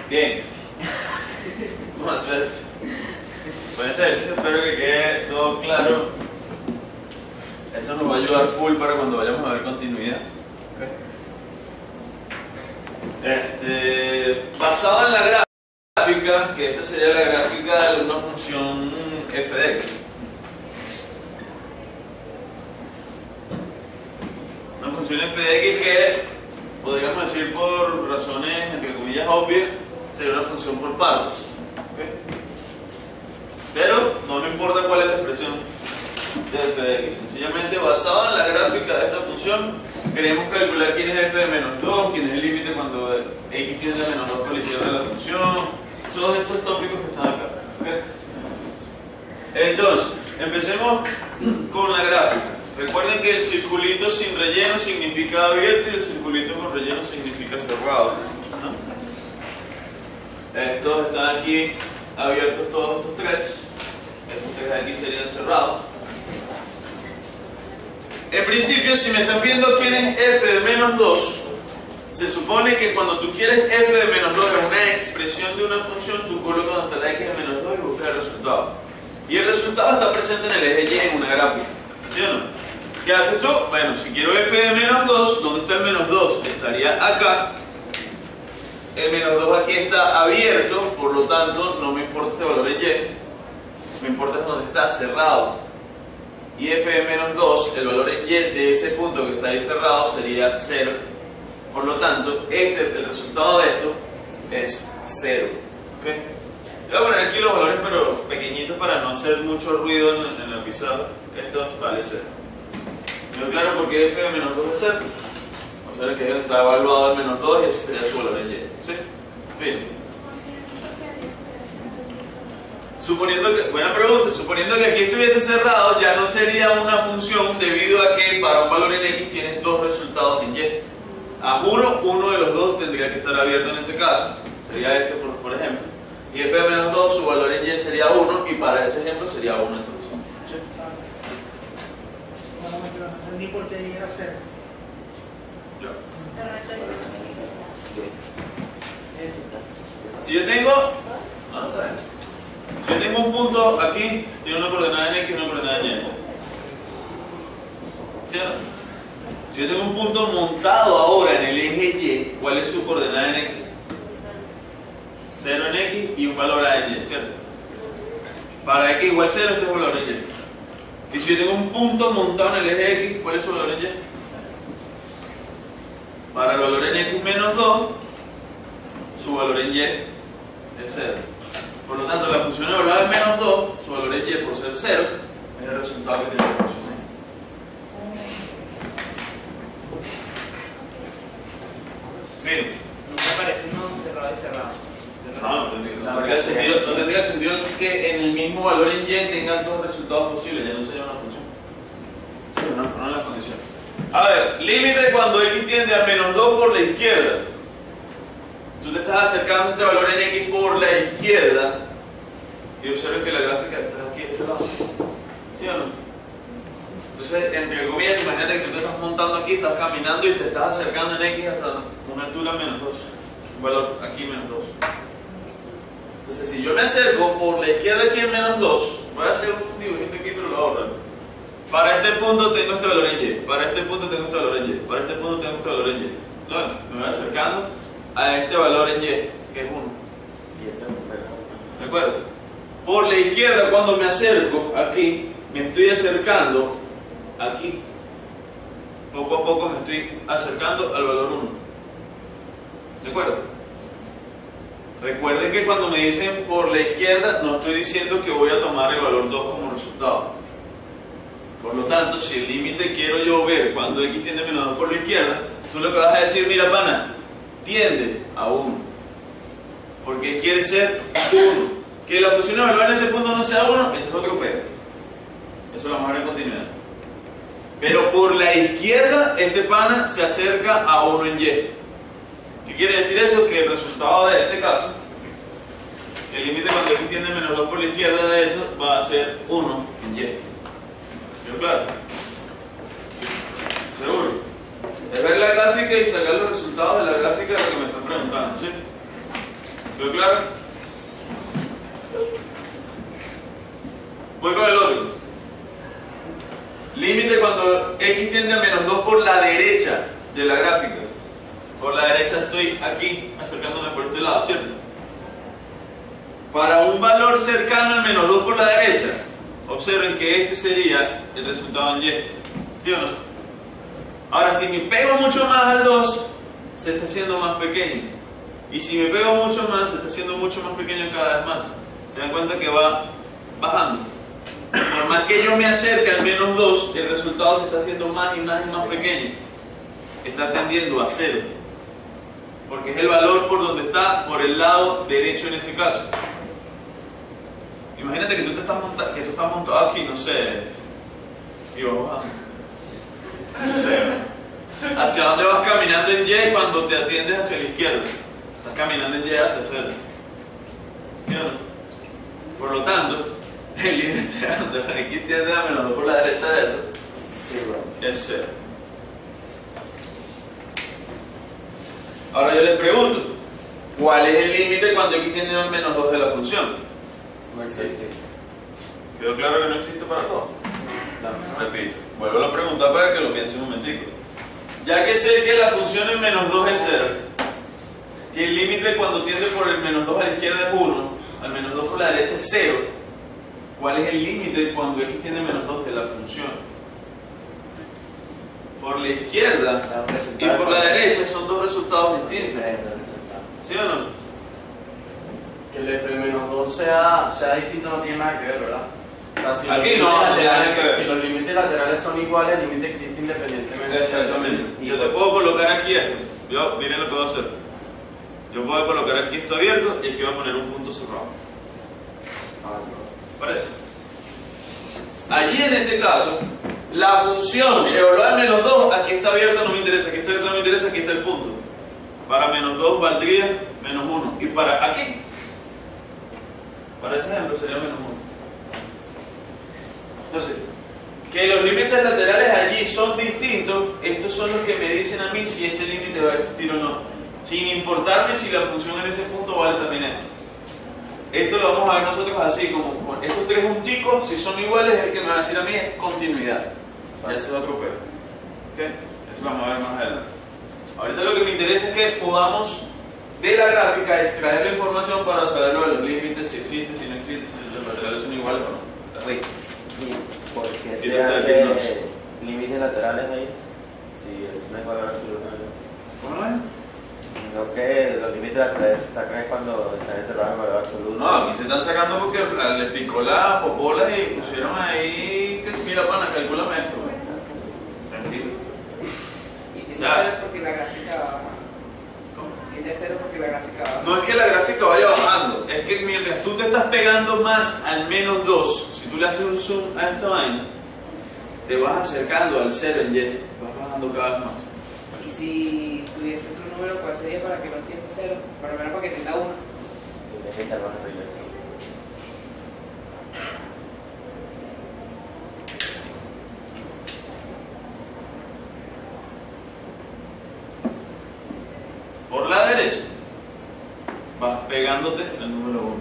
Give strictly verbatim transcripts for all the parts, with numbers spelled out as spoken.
Bien. Vamos a hacer con este ejercicio, espero que quede todo claro. Esto nos va a ayudar full para cuando vayamos a ver continuidad. Okay. Este, basado en la gráfica, que esta sería la gráfica de una función f de x. Una función f de x que podríamos decir por razones entre comillas obvias sería una función por partes. ¿Okay? Pero no me importa cuál es la expresión de f de x, sencillamente basada en la gráfica de esta función queremos calcular quién es f de menos dos, quién es el límite cuando x tiende a menos dos por la izquierda de la función, todos estos tópicos que están acá. ¿Okay? Entonces, empecemos con la gráfica. Recuerden que el circulito sin relleno significa abierto y el circulito con relleno significa cerrado, ¿no? Estos están aquí abiertos todos estos tres. Estos tres de aquí serían cerrados. En principio, si me están viendo quién es f de menos dos, se supone que cuando tú quieres f de menos dos es una expresión de una función, tú colocas donde está la x de menos dos y buscas el resultado. Y el resultado está presente en el eje y en una gráfica. ¿Sí o no? ¿Qué haces tú? Bueno, si quiero f de menos dos, ¿dónde está el menos dos? Estaría acá. El menos dos aquí está abierto, por lo tanto no me importa este valor en y, me importa es donde está cerrado. Y f de menos dos, el valor en y de ese punto que está ahí cerrado sería cero. Por lo tanto, este, el resultado de esto es cero. ¿Okay? Voy a poner aquí los valores pero pequeñitos para no hacer mucho ruido en, en la pizarra. Esto vale cero. ¿Quedó claro por qué f de menos dos es cero? O sea que está evaluado en menos dos y ese sería su valor en y. ¿Sí? Fin. Suponiendo que, buena pregunta, suponiendo que aquí estuviese cerrado, ya no sería una función debido a que para un valor en x tienes dos resultados en y. A juro, uno de los dos tendría que estar abierto en ese caso. Sería este, por, por ejemplo. Y f de menos dos, su valor en y sería uno, y para ese ejemplo sería uno entonces. ¿Sí? Ni porque ahí era cero. Si yo tengo, no, está bien. Si yo tengo un punto aquí, tiene una coordenada en x y una coordenada en y. ¿Cierto? Si yo tengo un punto montado ahora en el eje y, ¿cuál es su coordenada en x? cero en x y un valor a en y, ¿cierto? Para x igual cero, este es el valor en y. Y si yo tengo un punto montado en el eje x, ¿cuál es su valor en y? Para el valor en x menos dos, su valor en y es cero. Por lo tanto, la función evaluada en menos dos, su valor en y por ser cero, es el resultado que tiene la función. Miren. No me parece no cerrado y cerrado. No, no tendría, no, tendría sentido, no tendría sentido que en el mismo valor en y tengas dos resultados posibles, ya no sería una función. Sí, no, no es la condición. A ver, límite cuando x tiende a menos dos por la izquierda. Tú te estás acercando a este valor en x por la izquierda y observen que la gráfica está aquí de este lado. ¿Sí o no? Entonces, entre comillas, imagínate que tú te estás montando aquí, estás caminando y te estás acercando en x hasta una altura menos dos. Un valor aquí menos dos. Entonces, si yo me acerco por la izquierda aquí en menos dos, voy a hacer un dibujito aquí, pero lo ahorro. Para este punto tengo este valor en y, para este punto tengo este valor en y, para este punto tengo este valor en y. Bueno, me voy acercando a este valor en y, que es uno. ¿De acuerdo? Por la izquierda, cuando me acerco aquí, me estoy acercando aquí. Poco a poco me estoy acercando al valor uno. ¿De acuerdo? Recuerden que cuando me dicen por la izquierda, no estoy diciendo que voy a tomar el valor dos como resultado. Por lo tanto, si el límite quiero yo ver cuando x tiende a menos dos por la izquierda, tú lo que vas a decir, mira pana, tiende a uno. Porque quiere ser uno. Que la función evaluada en ese punto no sea uno, ese es otro pero. Eso lo vamos a ver en continuidad. Pero por la izquierda, este pana se acerca a uno en y. ¿Qué quiere decir eso? Que el resultado de este caso, el límite cuando x tiende a menos dos por la izquierda de eso, va a ser uno en y. ¿Quedó claro? ¿Seguro? Es ver la gráfica y sacar los resultados de la gráfica de lo que me están preguntando, ¿sí? ¿Quedó claro? Voy con el otro. Límite cuando x tiende a menos dos por la derecha de la gráfica. Por la derecha estoy aquí, acercándome por este lado, ¿cierto? Para un valor cercano al menos dos por la derecha, observen que este sería el resultado en y. ¿Sí o no? Ahora, si me pego mucho más al dos, se está haciendo más pequeño. Y si me pego mucho más, se está haciendo mucho más pequeño cada vez más. Se dan cuenta que va bajando. Por más que yo me acerque al menos dos, el resultado se está haciendo más y más y más pequeño. Está tendiendo a cero. Porque es el valor por donde está, por el lado derecho en ese caso. Imagínate que tú, te estás, monta que tú estás montado aquí, no sé, y vas bajando. No sé, ¿hacia dónde vas caminando en Y cuando te atiendes hacia la izquierda? Estás caminando en Y hacia cero. ¿Sí o no? Por lo tanto, el límite de x tiende a menos dos por la derecha de eso es cero. Ahora yo les pregunto, ¿cuál es el límite cuando x tiende a menos dos de la función? No existe. ¿Quedó claro que no existe para todo? No. Repito, vuelvo a la pregunta para que lo piense un momentico. Ya que sé que la función en menos dos es cero, y el límite cuando tiende por el menos dos a la izquierda es uno, al menos dos por la derecha es cero, ¿cuál es el límite cuando x tiende a menos dos de la función? Por la izquierda y por la derecha son dos resultados distintos. ¿Sí o no? Que el f de menos dos sea, sea distinto no tiene nada que ver, ¿verdad? O sea, si Aquí los no, laterales, no tiene que ver. si los límites laterales son iguales, el límite existe independientemente. Exactamente. Yo te puedo colocar aquí esto. Yo, miren lo que voy a hacer. Yo puedo colocar aquí esto abierto y aquí voy a poner un punto cerrado. ¿Parece? Allí en este caso, la función evaluar menos dos, aquí está abierta, no me interesa, aquí está abierta, no me interesa, aquí está el punto. Para menos dos valdría menos uno. Y para aquí, para ese ejemplo sería menos uno. Entonces, que los límites laterales allí son distintos, estos son los que me dicen a mí si este límite va a existir o no, sin importarme si la función en ese punto vale también esto. Esto lo vamos a ver nosotros así, como con estos tres punticos, si son iguales, el que me va a decir a mí es continuidad. Ya se va otro pero. ¿Okay? Eso lo vamos a ver más adelante. Ahorita lo que me interesa es que podamos de la gráfica extraer la información para saber lo de los límites, si existe, si no existe, si los laterales son iguales o no. Uy, ¿y por qué Y se no te hace entiendo. límites laterales ahí? Si es un valor absoluto. ¿Cómo lo ven? No, que los límites laterales se sacan es cuando están encerrados en valor absoluto. No, aquí se están sacando porque le picó la popola y pusieron ahí que mira pana, calcúlame esto. Tranquilo. Y tiene O sea, cero porque la gráfica va bajando. Tiene cero porque la gráfica va bajando. No es que la gráfica vaya bajando, es que mientras tú te estás pegando más al menos dos, si tú le haces un zoom a esta vaina, te vas acercando al cero en Y, vas bajando cada vez más. Y si tuviese otro número, ¿cuál sería para que no tienda cero? Por lo menos para que tienda uno. Tienes que estar más arriba. Por la derecha, vas pegándote al número uno.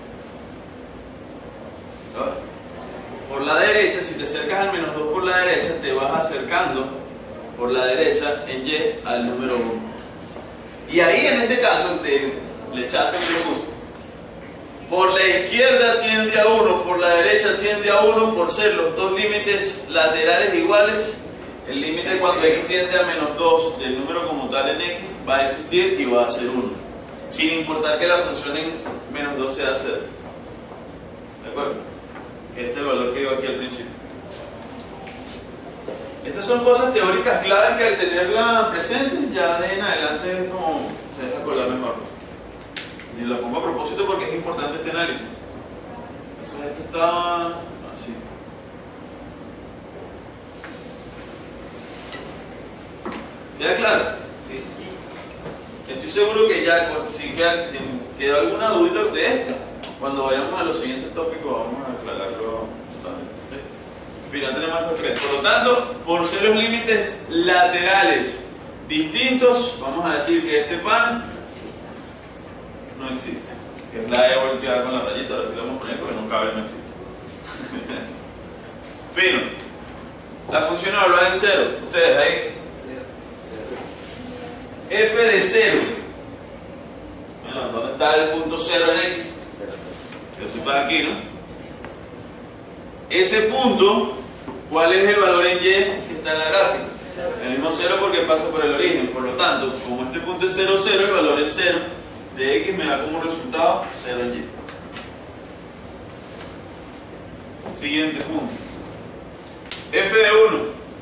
¿Sabes? Por la derecha, si te acercas al menos dos por la derecha, te vas acercando por la derecha en Y al número uno. Y ahí en este caso, el flechazo que yo puse, por la izquierda tiende a uno, por la derecha tiende a uno, por ser los dos límites laterales iguales, el límite cuando x tiende a menos dos del número como tal en x va a existir y va a ser uno, sin importar que la función en menos dos sea cero. ¿De acuerdo? Este es el valor que digo aquí al principio. Estas son cosas teóricas claves que al tenerlas presentes ya de en adelante es como se deja colar mejor. Y lo pongo a propósito porque es importante este análisis. Entonces esto está así. ¿Queda claro? Sí. Estoy seguro que ya si queda, si queda alguna duda de esta, cuando vayamos a los siguientes tópicos vamos a aclararlo totalmente. ¿Sí? Al final tenemos estos tres. Por lo tanto, por ser los límites laterales distintos, vamos a decir que este pan no existe. Que es la E volteada con la rayita, ahora sí la vamos a poner porque no cabe, no existe. Fino. La función evaluada en cero. Ustedes ahí. F de cero. Bueno, ¿dónde está el punto cero en X? Yo soy para aquí, ¿no? Ese punto, ¿cuál es el valor en Y que está en la gráfica? El mismo cero porque pasa por el origen. Por lo tanto, como este punto es cero, cero, el valor en cero de X me da como resultado cero en Y. Siguiente punto. F de uno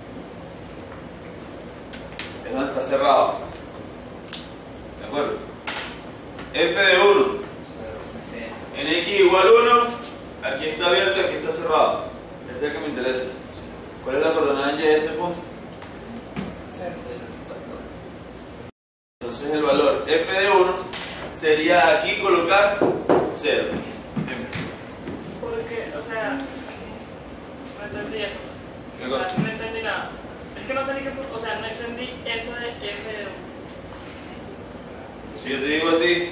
es donde está cerrado. ¿De acuerdo? F de uno en X igual uno, aquí está abierto y aquí está cerrado. Este es el que me interesa. ¿Cuál es la coordenada en Y de este punto? Entonces el valor F de uno sería aquí colocar cero. Porque, o sea, no entendí eso. ¿Qué cosa? O sea, no entendí nada. Es que no sé ni qué, o sea, no entendí eso de F de uno. Si yo te digo a ti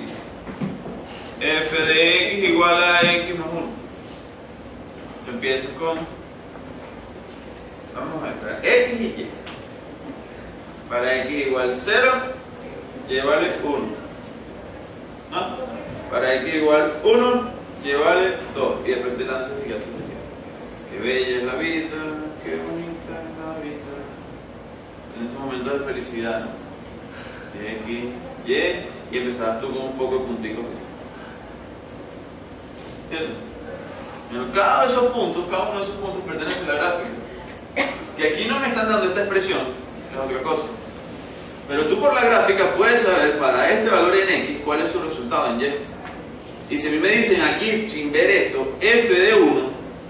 F de X igual a X más uno, tú empiezas con, vamos a esperar, X y Y. Para X igual cero, Y vale uno, ¿no? Para X igual uno, Y vale dos. Y después te lanzas y haces aquí. Qué bella es la vida, qué bonita es la vida. En ese momento de felicidad, ¿no? X, Y, y empezabas tú con un poco de punticos. ¿Cierto? Pero cada uno de esos puntos, cada uno de esos puntos pertenece a la gráfica. Que aquí no me están dando esta expresión, es otra cosa. Pero tú por la gráfica puedes saber para este valor en X cuál es su resultado en Y. Y si a mí me dicen aquí, sin ver esto, F de uno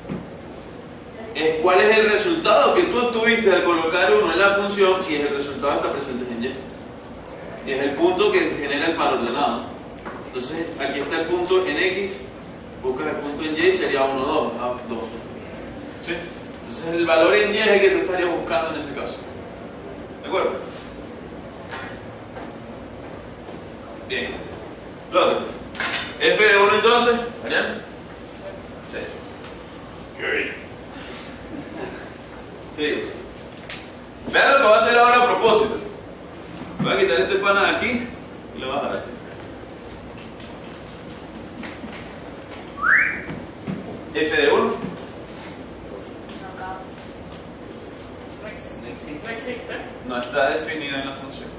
es cuál es el resultado que tú obtuviste al colocar uno en la función y el resultado está presente en Y. Y es el punto que genera el par ordenado. Entonces aquí está el punto en X, buscas el punto en Y, sería uno, dos. Ah, dos. ¿Sí? Entonces el valor en Y es el que tú estarías buscando en ese caso. ¿De acuerdo? Bien. Lo otro. F de uno entonces, ¿Mariana? Sí. Qué bien. Sí. Vean lo que voy a hacer ahora a propósito. Voy a quitar este pana de aquí y lo voy a dejar así. F de uno. No existe. No está definido en la función.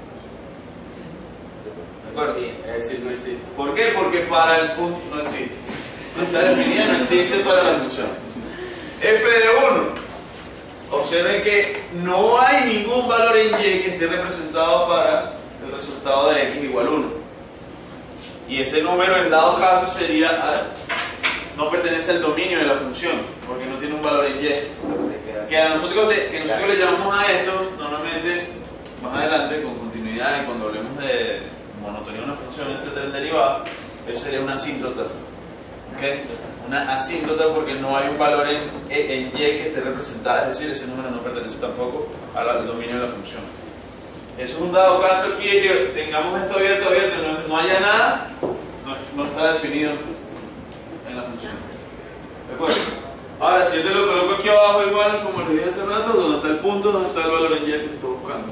¿De acuerdo? Es decir, no existe. ¿Por qué? Porque para el punto no existe. No está definida, no existe para la función. F de uno. Observen que no hay ningún valor en Y que esté representado para el resultado de X igual uno. Y ese número en dado caso sería, no pertenece al dominio de la función, porque no tiene un valor en Y. Que a nosotros le, que nosotros le llamamos a esto, normalmente, más adelante, con continuidad, y cuando hablemos de monotonía de una función, etcétera, en derivada, eso sería una asíntota. ¿Okay? Una asíntota porque no hay un valor en, en Y que esté representada, es decir, ese número no pertenece tampoco al dominio de la función. Eso es un dado caso aquí de que tengamos esto abierto, abierto, no, no haya nada, no, no está definido en la función. ¿De acuerdo? Ahora, si yo te lo coloco aquí abajo igual, como les dije hace rato, donde está el punto, donde está el valor en Y que estoy buscando.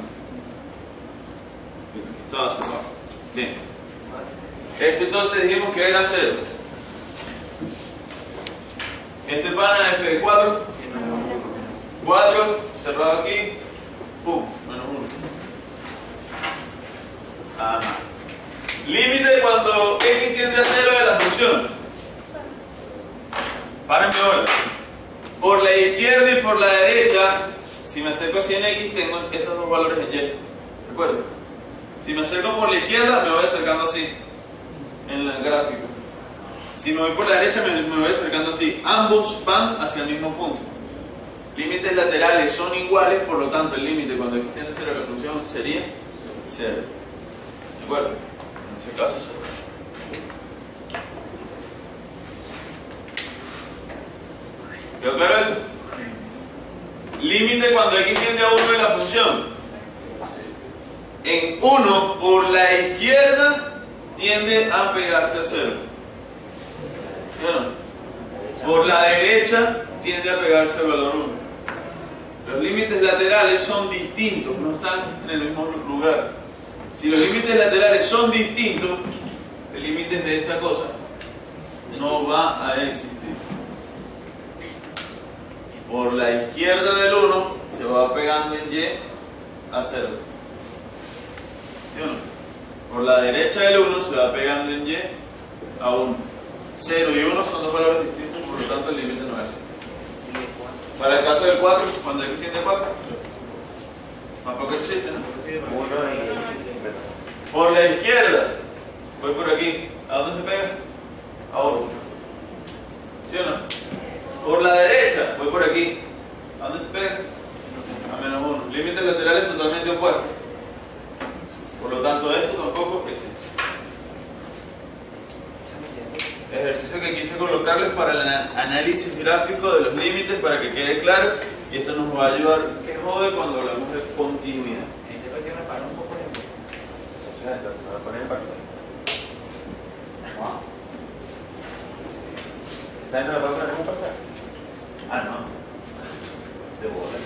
Aquí estaba cerrado. Bien. Esto entonces dijimos que era cero. Este pana F de cuatro, cuatro, cerrado aquí, pum, menos uno. Ajá. Límite cuando X tiende a cero de la función. Párenme ahora. Por la izquierda y por la derecha, si me acerco así en X, tengo estos dos valores en Y. ¿De acuerdo? Si me acerco por la izquierda, me voy acercando así, en el gráfico. Si me voy por la derecha, me, me voy acercando así. Ambos van hacia el mismo punto. Límites laterales son iguales, por lo tanto, el límite cuando X tiende a cero la función sería cero. ¿De acuerdo? En ese caso, cero. ¿Quedó claro eso? Límite cuando X tiende a uno de la función. En uno por la izquierda tiende a pegarse a cero. ¿Sí o no? Por la derecha tiende a pegarse al valor uno. Los límites laterales son distintos, no están en el mismo lugar. Si los límites laterales son distintos, el límite de esta cosa no va a existir. Por la izquierda del uno se va pegando en Y a cero. ¿Sí o no? Por la derecha del uno se va pegando en Y a uno. cero y uno son dos valores distintos, por lo tanto el límite no va a existir. Para el caso del cuatro, cuando X tiende a cuatro, tampoco existe, ¿no? uno y Por la izquierda, voy por aquí. ¿A dónde se pega? A uno. ¿Sí o no? Por la derecha, voy por aquí. ¿A dónde se pega? A menos uno. Límites laterales totalmente opuestos. Por lo tanto, esto tampoco existe. Ejercicio que quise colocarles para el análisis gráfico de los límites para que quede claro, y esto nos va a ayudar que jode cuando hablamos de continuidad. Este fue que me paró un poco de tiempo. O sea, entonces me lo ponen en parcial. Wow. ¿Sabes que lo puedo poner en un parcial? Ah, no. De bola.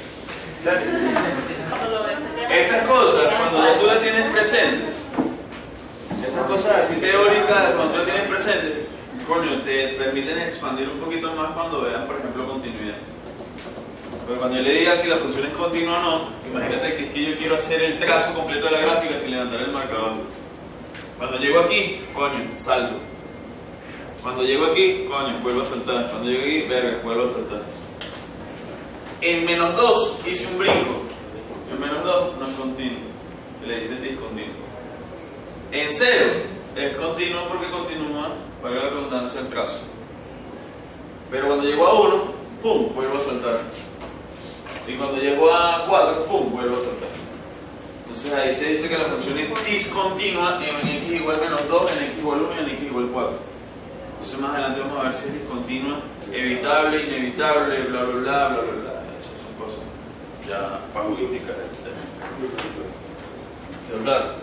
Solo este Estas cosas, cuando tú las tienes presentes, estas cosas así teóricas, cuando tú las tienes presentes, coño, te permiten expandir un poquito más cuando vean, por ejemplo, continuidad. Porque cuando yo le diga si la función es continua o no, imagínate que es que yo quiero hacer el trazo completo de la gráfica sin levantar el marcador. Cuando llego aquí, coño, salto. Cuando llego aquí, coño, vuelvo a saltar. Cuando llego aquí, verga, vuelvo a saltar. En menos dos hice un brinco. En menos dos no es continuo. Se le dice discontinuo. En cero es continuo porque continúa, valga la redundancia, el trazo. Pero cuando llego a uno, pum, vuelvo a saltar. Y cuando llego a cuatro, pum, vuelvo a saltar. Entonces ahí se dice que la función es discontinua en x igual menos dos, en x igual uno y en x igual cuatro. Entonces más adelante vamos a ver si es discontinua, evitable, inevitable, bla bla bla bla bla bla. Esas son cosas ya pajuíticas de hablar.